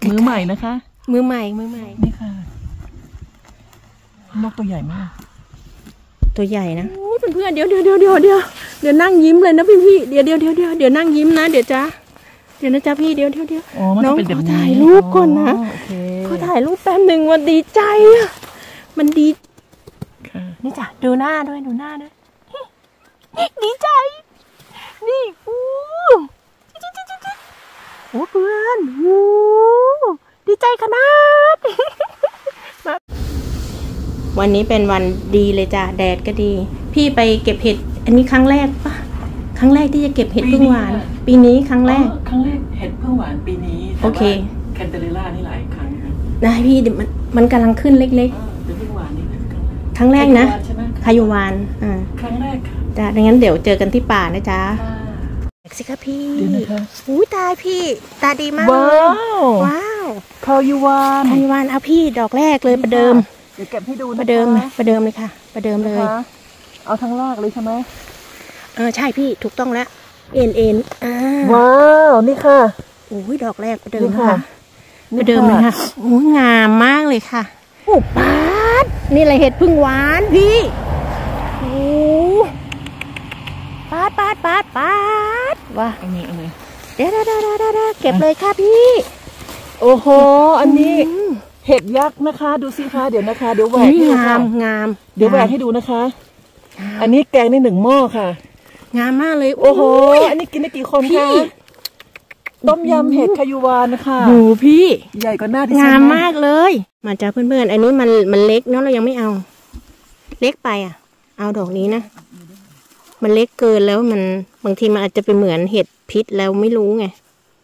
มือใหม่นะคะมือใหม่นี่ค่ะนกตัวใหญ่มากตัวใหญ่นะเพื่อนเดี๋ยวนั่งยิ้มเลยนะพี่เดี๋ยวนั่งยิ้มนะเดี๋ยวนะจ๊ะพี่เดี๋ยวน้องเขาถ่ายรูปก่อนนะเขาถ่ายรูปแป๊บหนึ่งมันดีใจอะมันดีนี่จ้ะดูหน้าด้วยดีใจนี่โอ้เพื่อนดีใจขนาดวันนี้เป็นวันดีเลยจ้ะแดดก็ดีพี่ไปเก็บเห็ดอันนี้ครั้งแรกปะครั้งแรกที่จะเก็บเห็ดพึ่งหวานปีนี้ครั้งแรกเห็ดพึ่งหวานปีนี้โอเคแคนเตเลล่านี่หลายครั้งนะพี่มันกำลังขึ้นเล็กๆพึ่งหวานนี่ครั้งแรกนะพายุวานครั้งแรกจ้ะดังนั้นเดี๋ยวเจอกันที่ป่านะจ๊ะสิคะพี่อุ้ยตาพี่ตาดีมากว้าวพายุวานเอาพี่ดอกแรกเลยประเดิมเดี๋ยวเก็บให้ดูนะประเดิมเลยค่ะประเดิมเลยเอาทั้งรากเลยใช่ไหมใช่พี่ถูกต้องแล้วเอ็นว้าวนี่ค่ะโอ้ยดอกแรกประเดิมค่ะประเดิมเลยค่ะโอ้งามมากเลยค่ะโอ้ปาดนี่อะไรเห็ดพึ่งหวานพี่โอ้ปาดว้าอันนี้เดี๋ยวเก็บเลยค่ะพี่โอ้โหอันนี้เห็ดยักษ์นะคะดูสิคะเดี๋ยวนะคะเดี๋ยวแหวกให้ดูค่ะงามเดี๋ยวแหวกให้ดูนะคะอันนี้แกงใน1 หม้อค่ะงามมากเลยโอ้โหอันนี้กินได้กี่คนคะต้มยำเห็ดพายุวานนะคะโอ้พี่ใหญ่กว่าหน้าที่งามมากเลยมาจ้าเพื่อนๆอันนี้มันเล็กเนาะเรายังไม่เอาเล็กไปเอาดอกนี้นะมันเล็กเกินแล้วมันบางทีมันอาจจะไปเหมือนเห็ดพิษแล้วไม่รู้ไง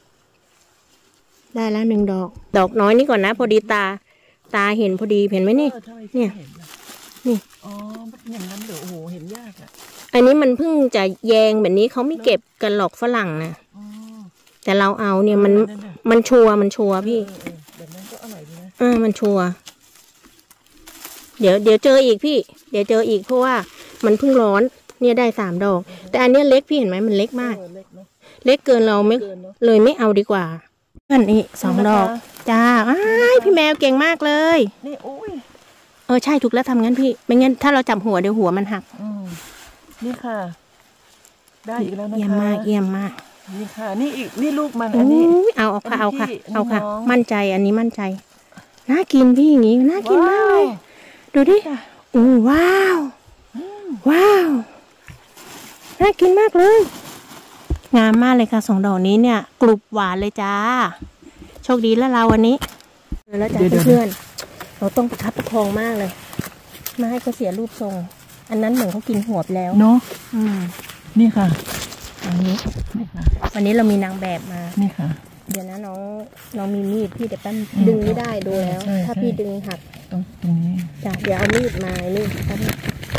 ได้แล้ว1 ดอกน้อยนี่ก่อนนะพอดีตาเห็นพอดีเห็นไหมนี่อ๋ออย่างนั้นเดี๋ยวโอ้โหเห็นยากอันนี้มันเพิ่งจะแยงแบบนี้เขาไม่เก็บกันหรอกฝรั่งนะแต่เราเอาเนี่ยมันชัวพี่แบบนั้นก็อร่อยดีนะมันชัวเดี๋ยวเจออีกพี่เดี๋ยวเจออีกเพราะว่ามันเพิ่งร้อนเนี่ยได้3 ดอกแต่อันนี้เล็กพี่เห็นไหมมันเล็กมากเล็กเกินเราไม่เอาดีกว่าอันนี้2 ดอกจ้าพี่แมวเก่งมากเลยนี่โอ้ยใช่ถูกแล้วทำงั้นพี่ไม่งั้นถ้าเราจับหัวเดี๋ยวหัวมันหักนี่ค่ะได้อีกแล้วนะคะเยี่ยมมากนี่ค่ะนี่อีกนี่ลูกมันอันนี้เอาค่ะมั่นใจอันนี้มั่นใจน่ากินพี่อย่างงี้น่ากินมากเลยดูดิว้าวน่ากินมากเลยงามมากเลยค่ะ2 ดอกนี้เนี่ยกรุบหวานเลยจ้าโชคดีแล้วเราวันนี้แล้วจ้าเพื่อนเราต้องประคับประคองมากเลยไม่ให้เขาเสียรูปทรงอันนั้นเหมือนเขากินหัวแล้วเนาะนี่ค่ะอันนี้วันนี้เรามีนางแบบมานี่ค่ะเดี๋ยวนะน้องมีมีดพี่เดี๋ยวแป๊บดึงไม่ได้ดูแล้วถ้าพี่ดึงหักตรงนี้จ้ะเดี๋ยวเอามีดมานี่แป๊บ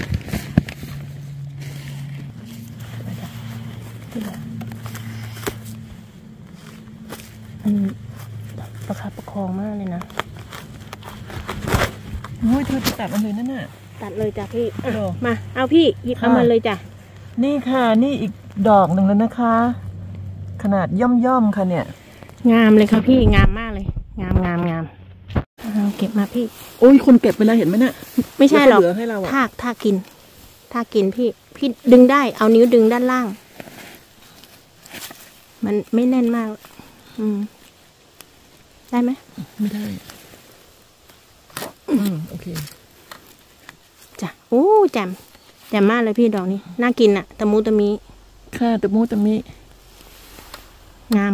ประคับประคองมากเลยนะโอ้ยเธอจะตัดมันเลยนั่นน่ะตัดเลยจ้ะพี่มาเอาพี่หยิบเอามันเลยจ้ะนี่ค่ะนี่อีกดอกหนึ่งแล้วนะคะขนาดย่อมค่ะเนี่ยงามเลยค่ะพี่งามมากเลยงามเก็บมาพี่โอ้ยคนเก็บไปแล้วเห็นไหมเนี่ยไม่ใช่หรอกถ้ากินพี่ดึงได้เอานิ้วดึงด้านล่างมันไม่แน่นมากได้ไหมไม่ได้โอเคจ้ะโอ้แจ่มมากเลยพี่ดอกนี้น่ากินตะมูตะมีค่ะตะมูตะมีงาม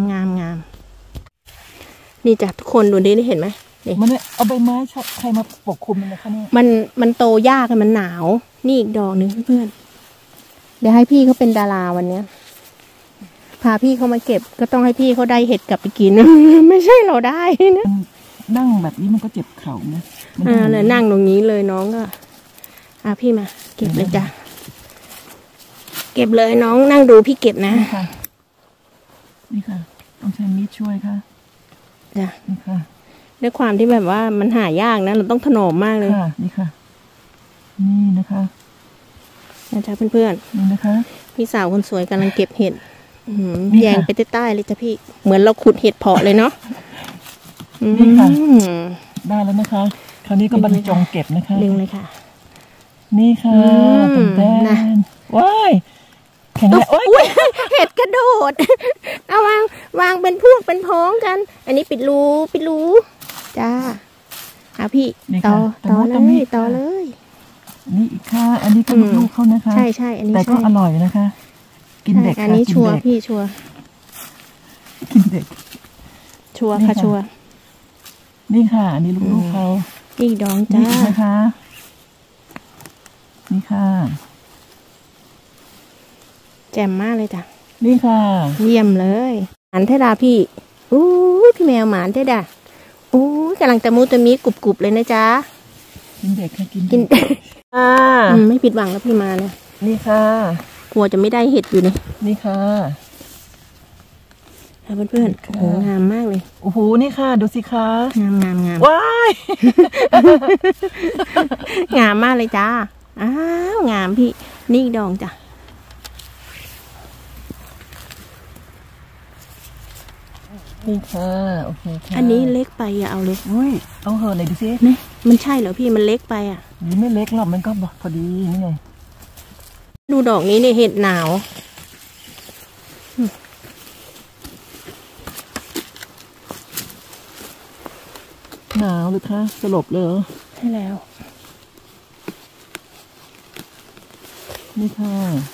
นี่จ้ะทุกคนดูดิได้เห็นไหมมันเอาใบไม้ใครมาปกคลุมมันนะคะเนี่ยมันโตยากมันหนาวนี่อีกดอกหนึ่งเพื่อนเดี๋ยวให้พี่เขาเป็นดาราวันเนี้ยพาพี่เขามาเก็บก็ต้องให้พี่เขาได้เห็ดกลับไปกินไม่ใช่เราได้นะนั่งแบบนี้มันก็เจ็บเข่านะเลยนั่งตรงนี้เลยน้องก็พี่มาเก็บเลยจ้ะเก็บเลยน้องนั่งดูพี่เก็บนะนี่ค่ะต้องใช้มีดช่วยค่ะจ้ะนี่ค่ะด้วยความที่แบบว่ามันหายากนะเราต้องถนอมมากเลยค่ะนี่ค่ะนี่นะคะนะจ๊ะเพื่อนๆนี่นะคะพี่สาวคนสวยกำลังเก็บเห็ดแยงไปใต้เลยจ้ะพี่เหมือนเราขุดเห็ดเพาะเลยเนาะนี่ค่ะได้แล้วนะคะคราวนี้ก็บรรจงเก็บนะคะดึงเลยค่ะนี่ค่ะตื่นเต้นว้ายแข็งแรงโอ้ยเห็ดกระโดดเอาวางเป็นพวกเป็นพ้องกันอันนี้ปิดรูจ้าพี่ต่อเลยนี่อีกค่ะอันนี้ก็ลูกเขานะคะใช่อันนี้แต่ก็อร่อยนะคะกินเด็กอันนี้ชัวร์พี่ชัวร์กินเด็กชัวร์ค่ะชัวร์นี่ค่ะอันนี้ลูกๆเขานี่ดองจ้านะคะนี่ค่ะแจ่มมากเลยจ้ะนี่ค่ะเยี่ยมเลยหมานเทดาพี่พี่แมวหมานเทดากำลังตะมูตะมีกรุบเลยนะจ๊ะกินเด็กค่ะกินไม่ผิดหวังแล้วพี่มาเนี่ยนี่ค่ะกลัวจะไม่ได้เห็ดอยู่นี่ค่ะเพื่อนโอ้โหงามมากเลยโอ้โหนี่ค่ะดูสิคะงามว้ายงามมากเลยจ้าอ้าวงามพี่นี่ดองจ้ะนี่ค่ะโอเคค่ะอันนี้เล็กไปอย่าเอาเลยเอาเหอะไหนดูสินี่มันใช่เหรอพี่มันเล็กไปอ่ะนี่ไม่เล็กหรอกมันก็พอดีนี่ไงดูดอกนี้เนี่ยเห็ดหนาวหรือคะสลบเลยใช่แล้วนี่ค่ะ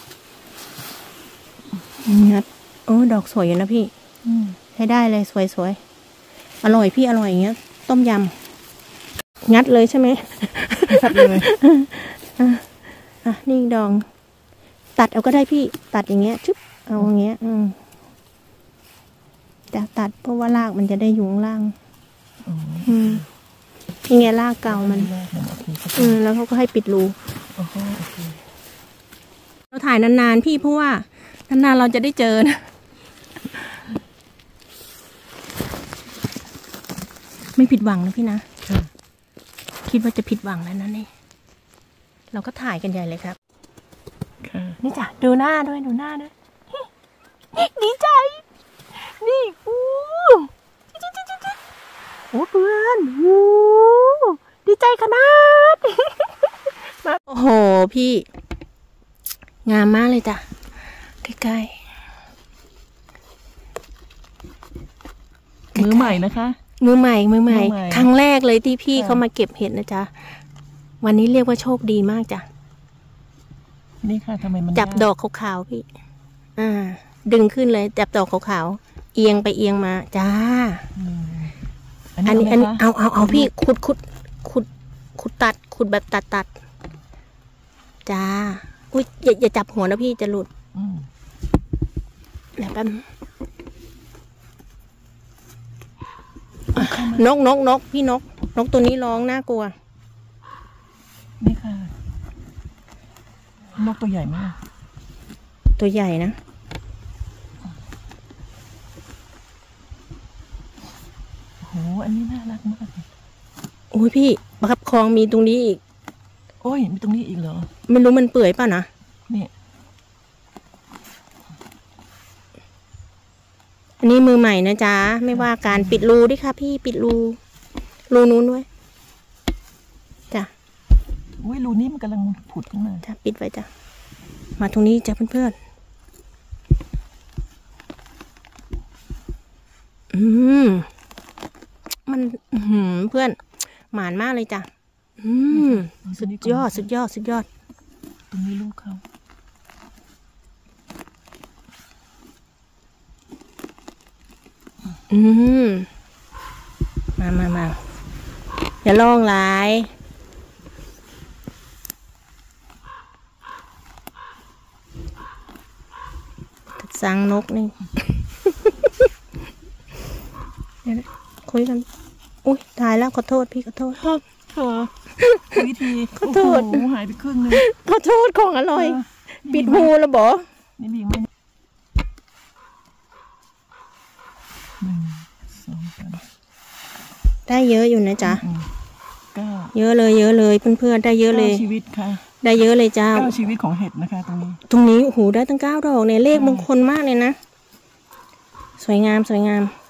งัดดอกสวยอยู่นะพี่ใช้ได้เลยสวยอร่อยพี่อร่อยอย่างเงี้ยต้มยำงัดเลยใช่ไหมงัดเลยนี่ดองตัดเอาก็ได้พี่ตัดอย่างเงี้ยชึบเอาอย่างเงี้ยจะตัดเพราะว่ารากมันจะได้อยู่ข้างล่างนี่ไงรากเก่ามันแล้วเขาก็ให้ปิดรูเราถ่ายนานๆพี่เพราะว่านานๆเราจะได้เจอนะไม่ผิดหวังนะพี่นะคิดว่าจะผิดหวังแล้วนะนี่เราก็ถ่ายกันใหญ่เลยครับนี่จ้ะดูหน้าด้วยดีใจนี่เพื่อนดีใจขนาดโอ้โหพี่งามมากเลยจ้ะใกล้มือใหม่นะคะมือใหม่ครั้งแรกเลยที่พี่เขามาเก็บเห็ดนะจ๊ะวันนี้เรียกว่าโชคดีมากจ้ะนี่ค่ะทำไมมันจับดอกขาวๆพี่ดึงขึ้นเลยจับดอกขาวๆเอียงไปเอียงมาจ้าอันนี้เอาพี่ขุดตัดขุดแบบตัดจ้าอุ้ยอย่าจับหัวนะพี่จะหลุดเดี๋ยวแป๊บนกพี่นกตัวนี้ร้องน่ากลัวนี่ค่ะนกตัวใหญ่มากตัวใหญ่นะโหอันนี้น่ารักมากโอ้ยพี่ประคับคลองมีตรงนี้อีกโอ้ยมีตรงนี้อีกเหรอไม่รู้มันเปื่อยป่ะนะนี่อันนี้มือใหม่นะจ๊ะไม่ว่าการปิดรูด้วยค่ะพี่ปิดรูนู้นด้วยจ้ะอุ้ยรูนี้มันกำลังผุดขึ้นมาจ้ะปิดไว้จ้ะมาตรงนี้จ้ะเพื่อนมันเพื่อนหมานมากเลยจ้ะสุดยอดตรงนี้ลูกเขามาอย่าลองหลายสั่งนกนี่เดี๋ยวคุยกันอุ้ยตายแล้วขอโทษพี่ขอโทษวิธีขอโทษหายไปครึ่งนึงขอโทษของอร่อยปิดหูแล้วบอนี่มีไหมได้เยอะอยู่นะจ๊ะเยอะเลยเพื่อนๆได้เยอะเลยชีวิตค่ะได้เยอะเลยจ้าชีวิตของเห็ดนะคะตรงนี้โอ้โหได้ตั้ง9 ดอกเนี่ยเลขมงคลมากเลยนะสวยงาม